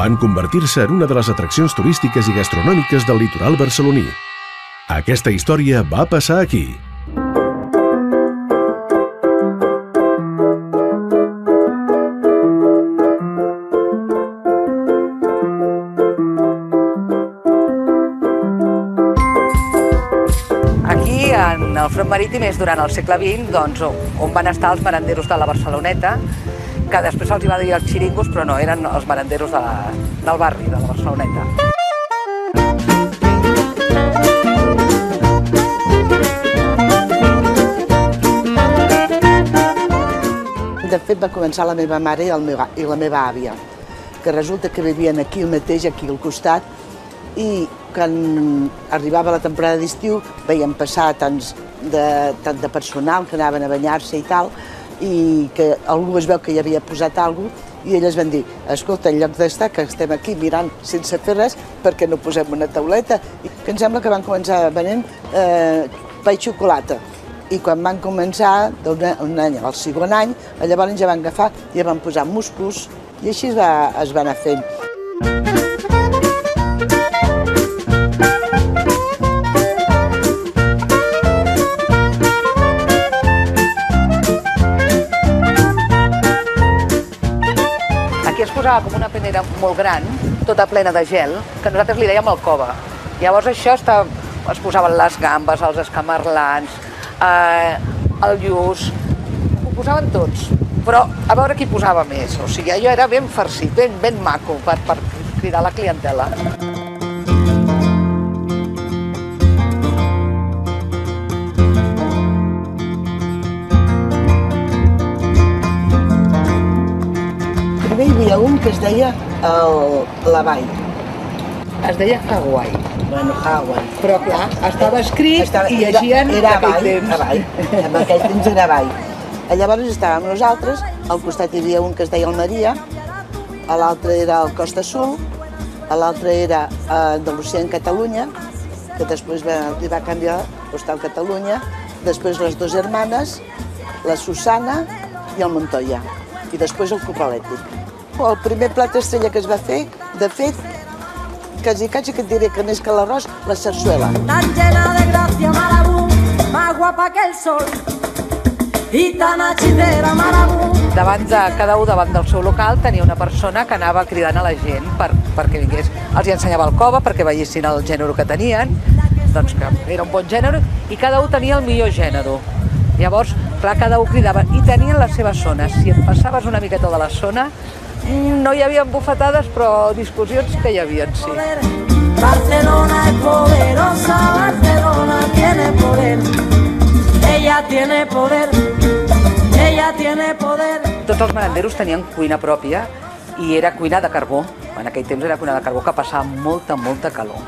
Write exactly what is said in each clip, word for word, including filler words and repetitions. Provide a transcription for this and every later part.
van convertir-se en una de les atraccions turístiques i gastronòmiques del litoral barceloní. Aquesta història va passar aquí. Aquí, en el front marítim, és durant el segle vint, doncs, on van estar els merenderos de la Barceloneta, que després se'ls va dir els xiringos, però no, eren els merenderos de la, del barri, de la Barceloneta. De fet, va començar la meva mare i, el meu, i la meva àvia, que resulta que vivien aquí el mateix, aquí al costat, i quan arribava la temporada d'estiu veiem passar tants de, tant de personal que anaven a banyar-se i tal, i que algú es veu que hi havia posat alguna cosa, i elles van dir, escolta, en lloc d'estar, que estem aquí mirant sense fer res, perquè no posem una tauleta? I que em sembla que van començar venent eh, pa i xocolata. I quan van començar, un any, el segon any, llavors ja van agafar i ja van posar musclos, i així es va, es va anar fent. Aquí es posava com una penera molt gran, tota plena de gel, que nosaltres li dèiem alcova. Llavors això està, es posaven les gambes, els escamarlans, eh, el lluç, ho posaven tots. Però a veure qui posava més, o sigui, allò era ben farcit, ben, ben maco per, per cridar la clientela. Primer hi havia un que es deia el, la Vall. Es deia Hawaii. Bueno, Hawaii. Però clar, estava escrit estava, i llegien era, era en aquell avall, temps. Avall. En aquell temps era avall. Llavors estàvem nosaltres, al costat hi havia un que es deia el Maria, l'altre era el Costa Azul, l'altre era eh, Andalusia en Catalunya, que després va, li va canviar Hostal Catalunya, després les dues hermanes, la Susana i el Montoya, i després el Copalètic. El primer plat estrella que es va fer, de fet, quasi, quasi que et diré que més que l'arròs, la sarsuela. Tan llena de gracia, Marabú, más guapa que el sol. I tan hechicera, Marabú. Davant de cada un, davant del seu local, tenia una persona que anava cridant a la gent per, perquè vingués. Els hi ensenyava el cova perquè veiessin el gènere que tenien, doncs que era un bon gènere, i cada un tenia el millor gènere. Llavors, clar, cada un cridava, i tenien les seves zones. Si et passaves una miqueta de la zona, no hi havia bufetades, però discussions que hi havia, sí. Barcelona es poderosa, Barcelona tiene poder. Ella tiene poder, ella tiene poder. Tots els merenderos tenien cuina pròpia i era cuina de carbó. En aquell temps era cuina de carbó que passava molta, molta calor.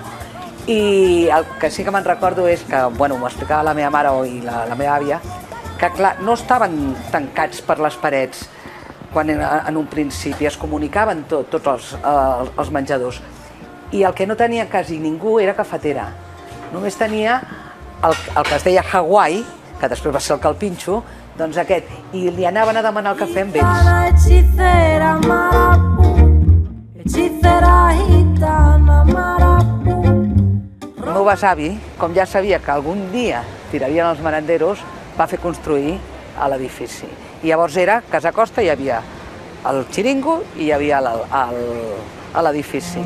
I el que sí que me'n recordo és que, bueno, m'ho explicava la meva mare i la, la meva àvia, que clar, no estaven tancats per les parets quan en, en un principi es comunicaven tot, tots els, els, els menjadors. I el que no tenia quasi ningú era cafetera. Només tenia el, el que es deia Hawaii, que després va ser el Calpinxo, doncs aquest, i li anaven a demanar el cafè amb ells. Hechicera, Marabú, hechicera gitana, Marabú. El meu besavi, com ja sabia que algun dia tirarien els merenderos, va fer construir l'edifici. I llavors era, a casa costa hi havia el xiringo i hi havia l'edifici.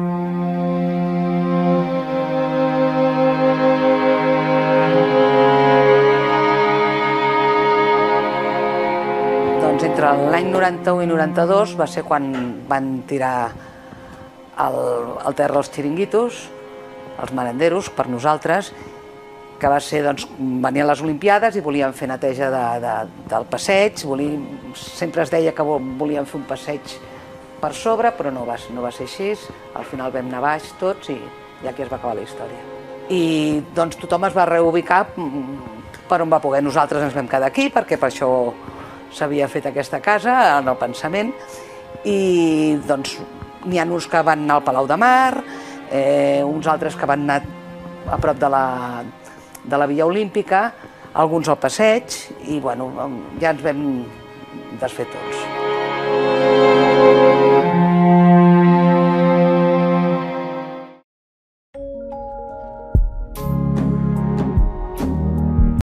Doncs entre l'any noranta-u i noranta-dos va ser quan van tirar al terra els xiringuitos, els merenderos, per nosaltres, que va ser, doncs, venien les Olimpiades i volien fer neteja de, de, del passeig, volien, sempre es deia que volien fer un passeig per sobre, però no va, no va ser així, al final vam anar baix tots i, i aquí es va acabar la història. I doncs tothom es va reubicar per on va poder. Nosaltres ens vam quedar aquí perquè per això s'havia fet aquesta casa, en el pensament, i doncs n'hi ha uns que van anar al Palau de Mar, eh, uns altres que van anar a prop de la, de la Via Olímpica, alguns al passeig, i bueno, ja ens vam desfer tots.